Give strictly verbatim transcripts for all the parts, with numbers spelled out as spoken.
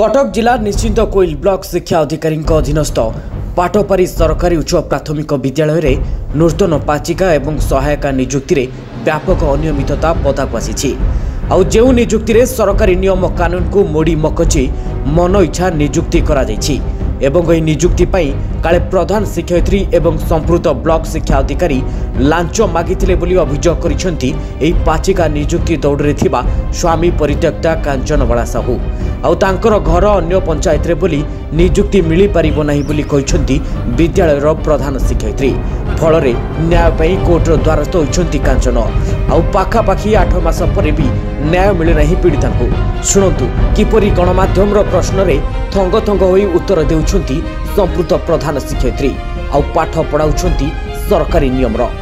कटक जिला निश्चिंत coil block शिक्षा अधिकारी अधीनस्थ पाटपारी सरकारी उच्च प्राथमिक विद्यालय में नूतन पाचिका एवं सहायिका नियुक्ति में व्यापक अनियमितता पदाक आसी आउ जो नियुक्ति में सरकारी नियम कानून को मोड़ी मकची मन इच्छा नियुक्ति करा जायछि एवं यह नियुक्ति काले प्रधान शिक्षयित्री एवं संपृक्त ब्लॉक शिक्षा अधिकारी लांच मागिथिले बोली अभियोग करिसेंती एही पाचिका नियुक्ति दौड़े थिबा स्वामी परित्यक्ता कांचनबाला साहू आउ तांकर घर अन्य पंचायत रे बोली नियुक्ति मिली पारिबो नाही बोली कहिसेंती विद्यालयर प्रधान शिक्षयित्री फल रे न्याय पई कोर्टर द्वारस्थ होइसेंती कांचन आउ पाखा पाखी आठ मास पर भी न्याय मिले नाही पीड़िता को शुणंतु किपरि गणमाध्यम रो प्रश्न रे थंग थंग होई उत्तर देउछंती संपृक्त प्रधान शिक्षयित्री आउ पाठ पढ़ाउछंती सरकारी नियम रो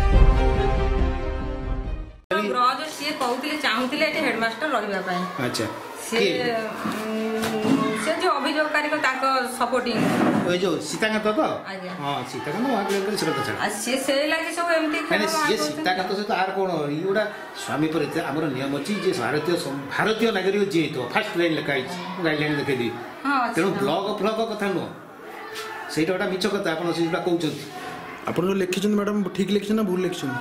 ब्रज से कहउतिले चाहुतिले एटे हेडमास्टर रहिबा पई अच्छा से से जो अभियोगकारी को ताको सपोर्टिंग ओइ जो सीताकांत तो हां सीताकांत वहां के छड़ छड़ आ से से लागि सब एमती माने ये सीताकांत से तो आर कोन इडा स्वामी परित्य हमर नियम अछि जे भारतीय भारतीय नागरिक जे तो फर्स्ट लाइन लिखाई गाइडलाइन लिखै दी हां तेनु ब्लॉग ब्लॉग कथा नो सेटा मिछ कथा आपण सेटा कहउछथि आपण लिखिछन मैडम ठीक लिखिछन ना भूल लिखिछन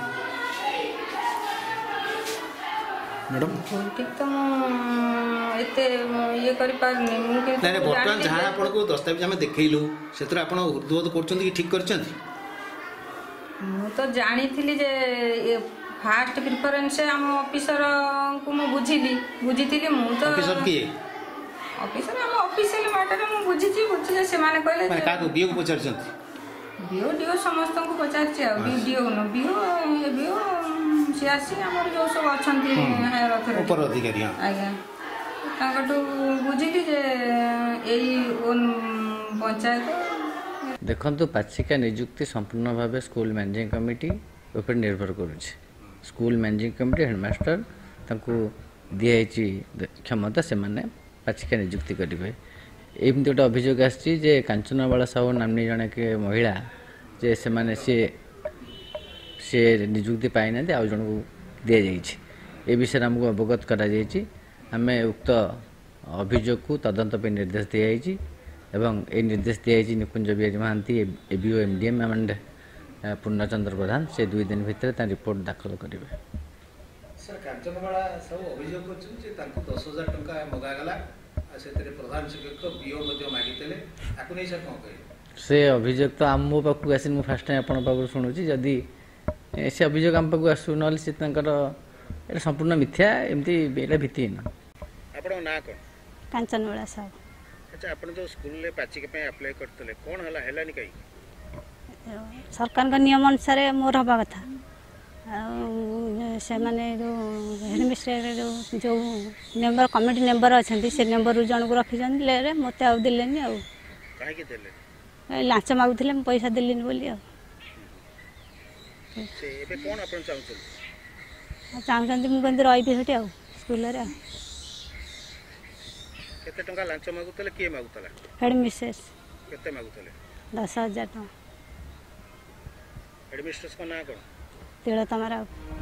मैडम ठीक तो एते ये करि पार नै मु के नै बर्तमान जहां आपण को दस्तावेज हम देखैलु सेतर आपण उद्बोध करछन कि ठीक करछन मु तो जानि थिली जे फास्ट प्रेफरेंस हम ऑफिसर को मु बुझिली बुझिथिली मु तो ऑफिसर की ऑफिसर हम ऑफिशियल मैटर मु बुझिची बुझि जे से माने कहले माने का को बियो को पचारछन बियो डियो समस्त को पचारछि आ बियो न बियो ये बियो सियासी हमर जो सब अछंती हायर अथॉरिटी ऊपर अधिकारी आज्ञा ताकटू बुझिली जे एई ओन पंचायत देखंतु पाचिका नियुक्ति संपूर्ण भाव स्कूल मैनेजिंग कमिटी ऊपर निर्भर करुछि स्कूल मैनेजिंग कमिटी हेडमास्टर तांको दियाइछि क्षमता से माने पाचिका नियुक्ति करिवे एमती गोटे अभियोग आछि जे कांचनबाला साहू नामनी जने के महिला जे से माने से से नियुक्ति पाई ना आउ जन को दि जाइए ए विषय हमको अवगत करा जाइए आम उक्त अभियोग को तदंत पे निर्देश दी जाइए एवं ए निर्देश दी जाइए Nikunj Bihari Mahanti ABO MDM and Purnachandra Pradhan से दुई दिन भितर रिपोर्ट दाखल करेंगे सर कांचनबाला सब अभियोग करछन जे तांको दस हज़ार टंका मगागला सेतरे प्रधान शिक्षक बीओ मध्ये मागितले आकु नै सर कोन कहे से अभियोग तो आम मो पाखु आसी मु फर्स्ट टाइम आपन पाखु सुनुची जदी से अभियोग आम पाखु आसु नल से तांकर एटा संपूर्ण मिथ्या एमती बेला भित्तिहीन आपन ना कोन कांचनबाला साहब अच्छा आपन जो स्कूल ले पाचिका पे अप्लाई करतले कोन हला हेलानी कई सरकार का नियम अनुसार मोर हबा कथा से माने जो हेडमिस्टर जो जो मेंबर कमिटी मेंबर अच्छा से मेंबर जन को रखी ले मत आ दिलेनी आ काहे के देले लांच मागुथिले पैसा दिलिनी बोली आ से एबे कोन अपन चाहछन चाहछन मु कंद रही हेटी आ स्कूल रे केते टंका लांच मागुतले के मागुतला हेडमिस्ट्रेस केते मागुतले दस हज़ार टका हेडमिस्ट्रेस को ना कोन तेड़ा तमारा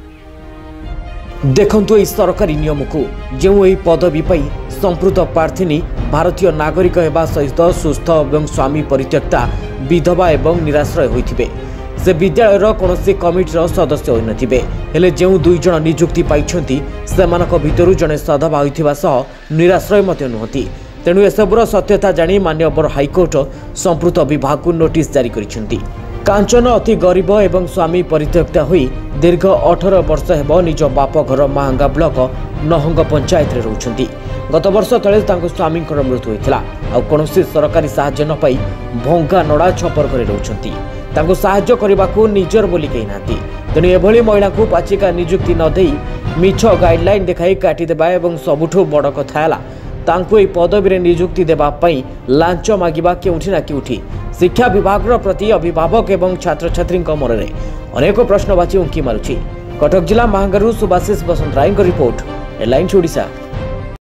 देखंतु एही सरकारी नियम को जो एही पदवी पाई संपृक्त प्रार्थी भारतीय नागरिक हेबा सहित सुस्थ एवं स्वामी परित्यक्ता विधवा एवं निराश्रय होइथिबे से विद्यालयर कौनसी कमिटीर सदस्य होइनथिबे हेले जो दुई जन नियुक्ति पाइछंती सेमानक भितरु जने सधवा होइथिबा सह निराश्रय मते नुहति तेणु एसबुर सत्यता जानी माननीय हाईकोर्ट संपृक्त विभाग को नोटिस जारी करिसेंती कांचन अति गरीब एवं स्वामी परित्यक्ता हुई दीर्घ अठारह वर्ष हेब निज बाप घर महांगा ब्लॉक नहंग पंचायत रे रहउछंती गत वर्ष तले तांको स्वामी मृत्यु होइथिला आ कोनोसी सरकारी सहायता न पाई भंगा नड़ा छपर करे रहउछंती तांको सहायता करबाकू निजर बोली कहि नाती तेणु एभली महिला को पाचिका नियुक्ति न देई मिछ गाइडलाइन देखाई काटी देबा एवं सबुठो बड़ कथा हला तांको ए पदवी रे नियुक्ति देबा पई लांच मागिबा केउठी ना केउठी शिक्षा विभाग प्रति अभिभावक एवं छात्र छात्री मन में अनेक प्रश्नवाची उंकी मारुछि। कटक जिला महांगारू सुभाषिष बसंत राय रिपोर्ट हेडलाइन्स ओडिशा।